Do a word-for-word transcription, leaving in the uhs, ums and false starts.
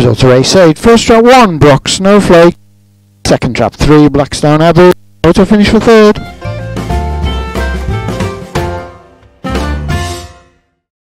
Results are race eight. First trap one, Brock Snowflake. Second trap three, Blackstone Abbey. Auto finish for third.